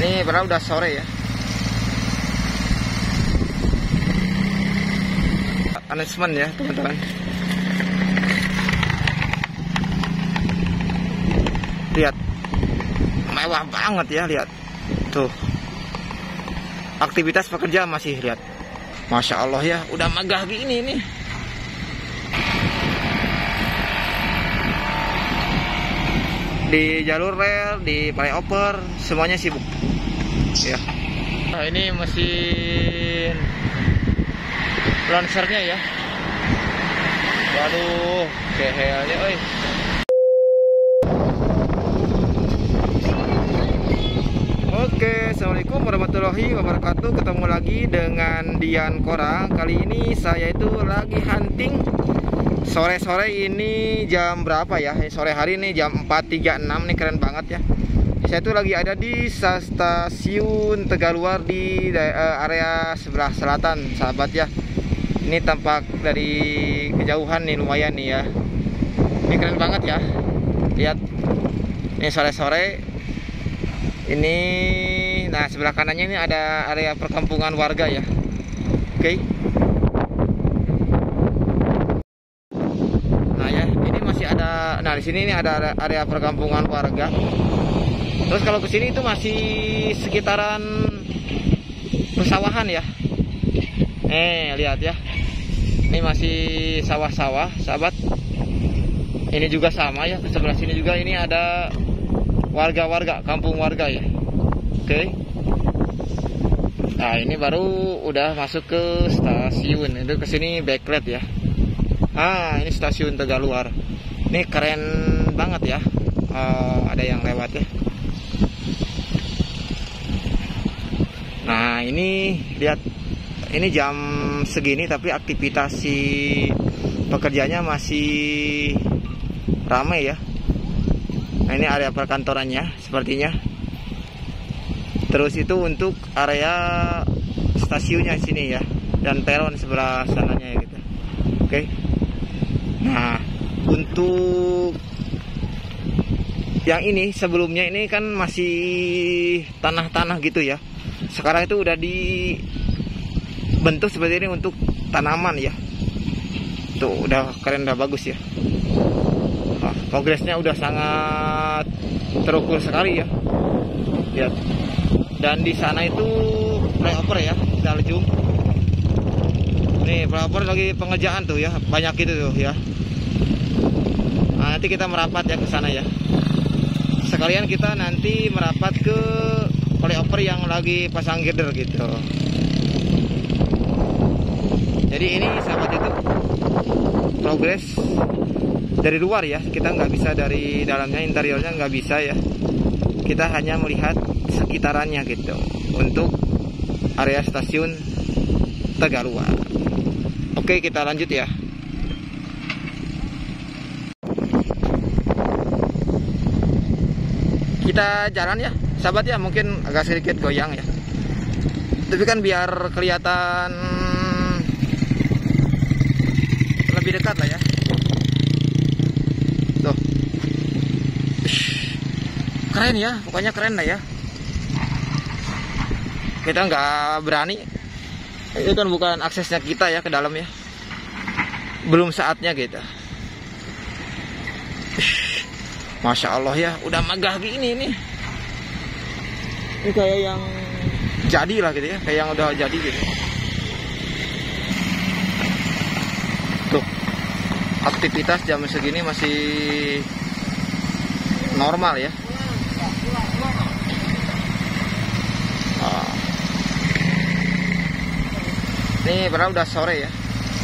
Ini padahal udah sore ya. Announcement ya teman-teman. Lihat, mewah banget ya, lihat tuh. Aktivitas pekerja masih, lihat, masya Allah ya, udah megah gini nih. Di jalur rel, di flyover, semuanya sibuk ya. Nah, ini mesin lancernya ya. Waduh, kehelnya oi. Oke, assalamualaikum warahmatullahi wabarakatuh. Ketemu lagi dengan Dian Korang. Kali ini saya itu lagi hunting sore-sore. Ini jam berapa ya? Sore hari ini jam 4.36 nih, keren banget ya. Saya itu lagi ada di stasiun Tegaluar di area sebelah selatan, sahabat ya. Ini tampak dari kejauhan nih, lumayan nih ya. Ini keren banget ya. Lihat, ini sore-sore. Ini, nah sebelah kanannya ini ada area perkampungan warga ya. Oke. Nah ya, ini masih ada. Nah di sini ini ada area perkampungan warga. Terus kalau ke sini itu masih sekitaran persawahan ya. Lihat ya. Ini masih sawah-sawah, sahabat. Ini juga sama ya. Ke sebelah sini juga ini ada warga-warga, kampung warga ya. Oke. Nah, ini baru udah masuk ke stasiun. Itu ke sini backlight ya. Ini stasiun Tegaluar. Ini keren banget ya. Ada yang lewat ya. Nah, ini lihat, ini jam segini tapi aktivitas si pekerjanya masih ramai ya. Nah, ini area perkantorannya sepertinya. Terus itu untuk area stasiunnya sini ya, dan peron sebelah sananya gitu. Oke. Nah, untuk yang ini sebelumnya ini kan masih tanah-tanah gitu ya. Sekarang itu udah dibentuk seperti ini untuk tanaman ya. Tuh udah keren, udah bagus ya. Progresnya udah sangat terukur sekali ya. Lihat. Dan di sana itu flyover ya, Daljung. Nih flyover lagi pengerjaan tuh ya, banyak itu tuh ya. Nah, nanti kita merapat ya ke sana ya. Sekalian kita nanti merapat ke flyover yang lagi pasang girder gitu. Jadi ini sahabat itu progres dari luar ya, kita nggak bisa dari dalamnya, interiornya nggak bisa ya. Kita hanya melihat sekitarannya gitu untuk area stasiun Tegaluar. Oke, kita lanjut ya. Kita jalan ya sahabat ya, mungkin agak sedikit goyang ya, tapi kan biar kelihatan lebih dekat lah ya. Tuh, keren ya, pokoknya keren lah ya. Kita nggak berani, itu kan bukan aksesnya kita ya ke dalam ya, belum saatnya gitu. Masya Allah ya, udah megah gini nih. Ini kayak yang jadi lah gitu ya, kayak yang udah jadi gitu. Tuh, aktivitas jam segini masih normal ya. Ini padahal udah sore ya.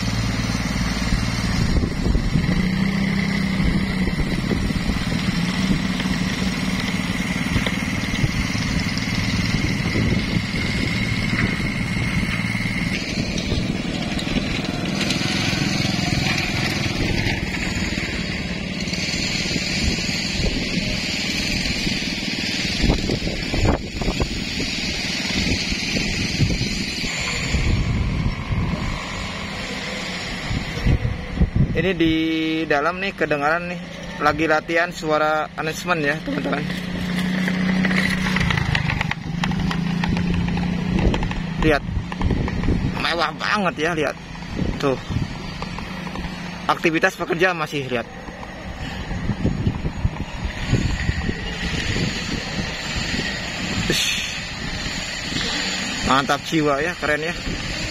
Ini di dalam nih kedengaran nih lagi latihan suara announcement ya teman-teman. Lihat, mewah banget ya, lihat. Tuh. Aktivitas pekerja masih, lihat. Mantap jiwa ya, keren ya.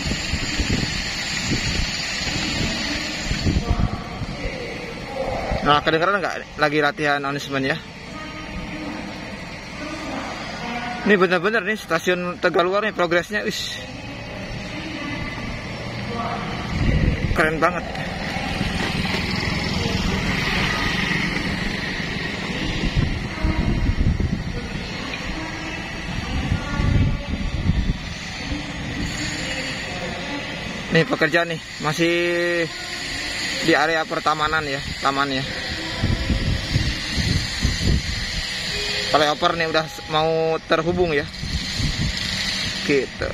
Nah, kedengeran nggak lagi latihan announcement ya? Ini bener-bener nih stasiun Tegaluar nih progresnya, keren banget. Nih pekerja nih masih di area pertamanan ya, tamannya. Flyover nih udah mau terhubung ya, gitu.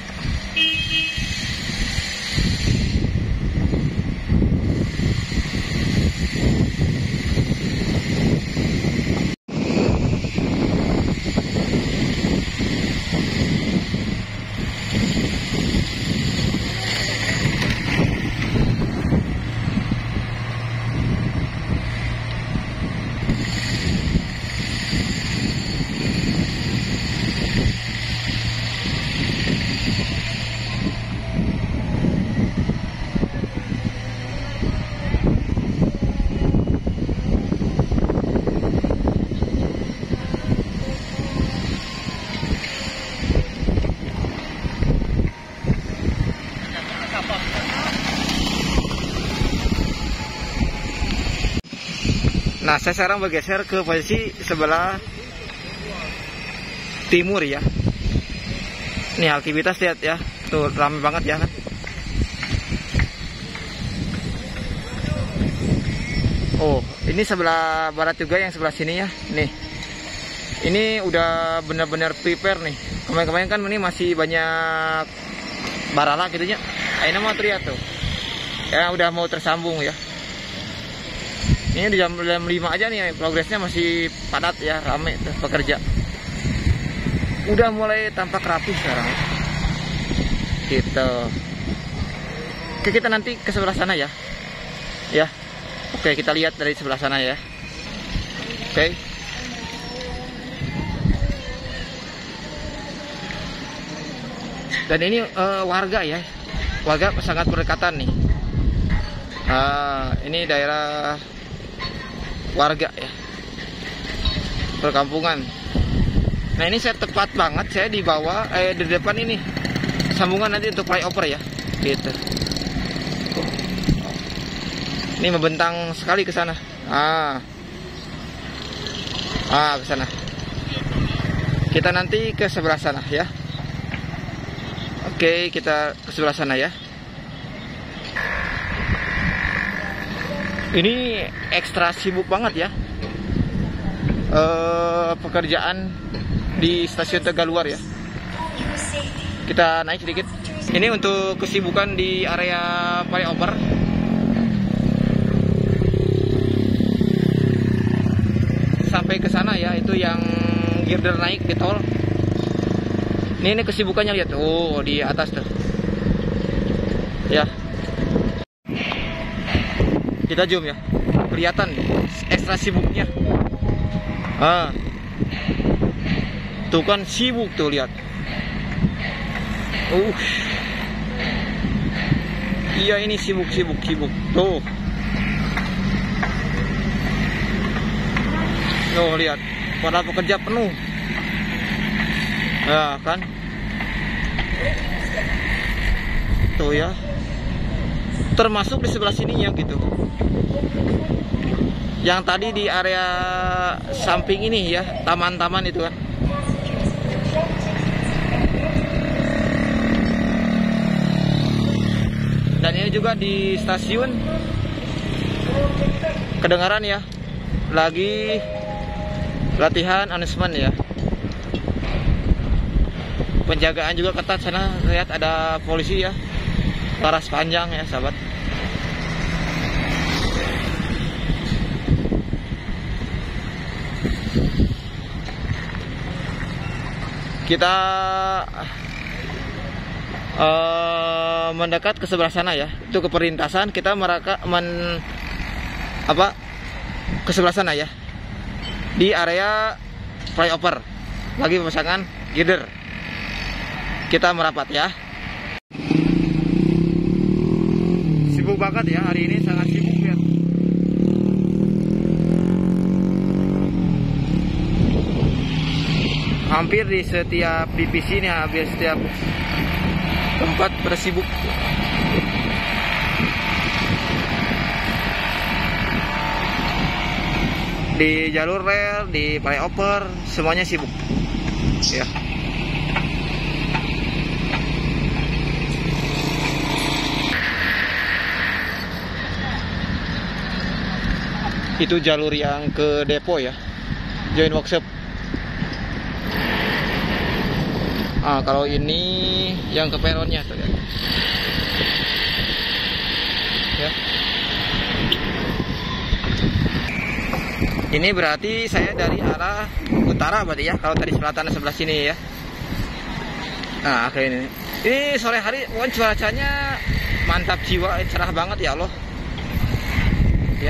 Nah, saya sekarang bergeser ke posisi sebelah timur ya. Nih aktivitas, lihat ya, tuh ramai banget ya kan. Oh, ini sebelah barat juga, yang sebelah sini ya. Nih, ini udah benar-benar prepare nih. Kemarin-kemarin kan ini masih banyak barala gitu ya. Ini mau terlihat tuh, ya udah mau tersambung ya. Ini di jam 5 aja nih, progresnya masih padat ya, rame tuh pekerja. Udah mulai tampak rapi sekarang. Gitu. Oke, kita nanti ke sebelah sana ya. Ya. Oke, kita lihat dari sebelah sana ya. Oke. Dan ini warga ya. Warga sangat berdekatan nih. Ini daerah warga ya, perkampungan. Nah, ini saya tepat banget, saya di bawah di depan ini sambungan nanti untuk flyover ya, gitu. Ini membentang sekali ke sana. Ke sana. Kita nanti ke sebelah sana ya. Oke, kita ke sebelah sana ya. Ini ekstra sibuk banget ya, pekerjaan di stasiun Tegaluar ya. Kita naik sedikit. Ini untuk kesibukan di area flyover. Sampai ke sana ya, itu yang girder naik di tol. Ini kesibukannya, lihat. Oh, di atas tuh. Ya. Kita zoom ya, kelihatan ekstra sibuknya. Tuh kan sibuk tuh, lihat. Iya, ini sibuk tuh. Tuh lihat, para pekerja penuh. Ya kan? Tuh ya. Termasuk di sebelah sininya gitu. Yang tadi di area samping ini ya, taman-taman itu kan. Dan ini juga di stasiun kedengaran ya, lagi latihan announcement ya. Penjagaan juga ketat sana, lihat ada polisi ya, laras panjang ya sahabat. Kita mendekat ke sebelah sana ya. Itu ke perlintasan, kita ke sebelah sana ya. Di area flyover lagi pemasangan girder. Kita merapat ya. Sibuk banget ya hari ini, sangat sibuk ya. Hampir di setiap divisi nih, hampir setiap tempat bersibuk. Di jalur rel, di flyover, semuanya sibuk ya. Itu jalur yang ke depo ya, join workshop. Kalau ini yang ke peronnya tuh ya. Ini berarti saya dari arah utara berarti ya, kalau tadi selatan sebelah sini ya. Nah, kayak ini sore hari cuacanya mantap jiwa, cerah banget ya Allah ya.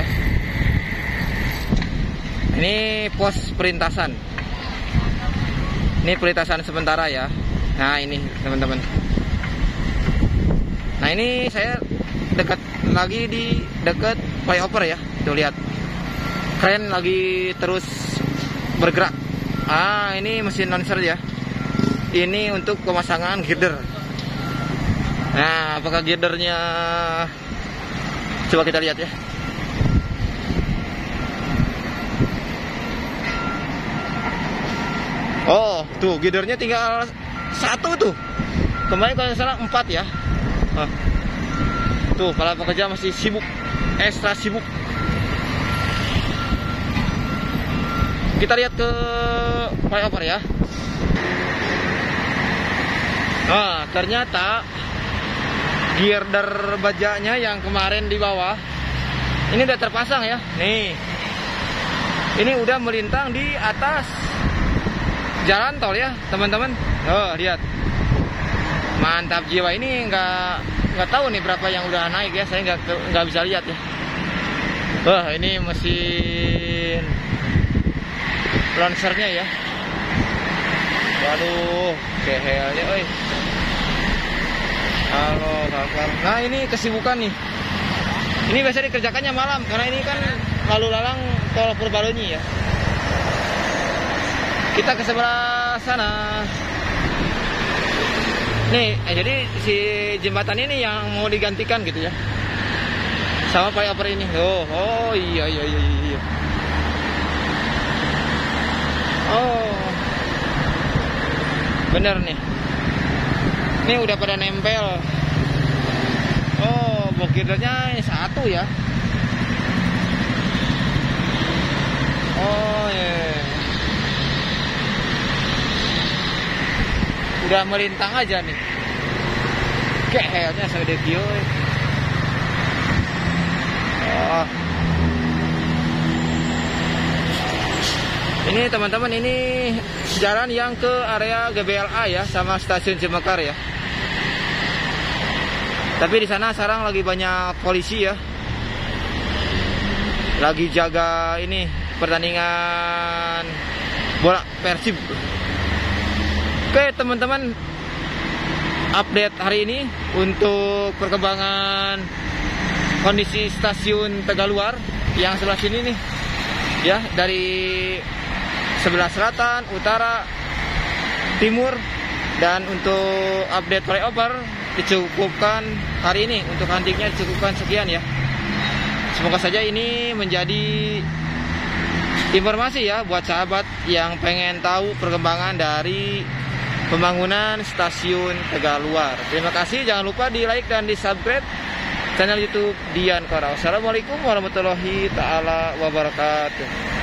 Ini pos perintasan. Ini perintasan sementara ya. Nah ini teman-teman. Nah ini saya dekat lagi di dekat flyover ya. Tuh lihat, kren lagi terus bergerak. Ini mesin launcher ya. Ini untuk pemasangan girder. Nah, apakah girdernya? Coba kita lihat ya. Oh, tuh girdernya tinggal satu tuh. Kemarin kalau nggak salah 4 ya. Tuh, para pekerja masih sibuk, ekstra sibuk. Kita lihat ke flyover ya. Nah, ternyata girder bajanya yang kemarin di bawah ini udah terpasang ya. Nih, ini udah melintang di atas jalan tol ya teman-teman. Lihat, mantap jiwa. Ini nggak tahu nih berapa yang udah naik ya, saya nggak bisa lihat ya. Ini mesin launchernya ya. Waduh, kehelnya oi. Halo kabar. Nah ini kesibukan nih. Ini biasa dikerjakannya malam karena ini kan lalu lalang tol Purbalunyi ya. Kita ke sebelah sana. Nih, jadi si jembatan ini yang mau digantikan gitu ya, sama flyover ini. Oh iya. Oh, bener nih. Ini udah pada nempel. Oh, girdernya satu ya. Oh iya. Udah melintang aja nih. Kehelnya segede kio. Ini teman-teman, ini jalan yang ke area GBLA ya, sama stasiun Cimekar ya. Tapi di sana sekarang lagi banyak polisi ya. Lagi jaga ini pertandingan bola Persib. Oke teman-teman, update hari ini untuk perkembangan kondisi stasiun Tegaluar yang sebelah sini nih ya, dari sebelah selatan, utara, timur. Dan untuk update flyover dicukupkan hari ini, untuk huntingnya dicukupkan sekian ya. Semoga saja ini menjadi informasi ya buat sahabat yang pengen tahu perkembangan dari pembangunan stasiun Tegaluar. Terima kasih, jangan lupa di like dan di subscribe channel YouTube Dian Kora. Wassalamualaikum warahmatullahi taala wabarakatuh.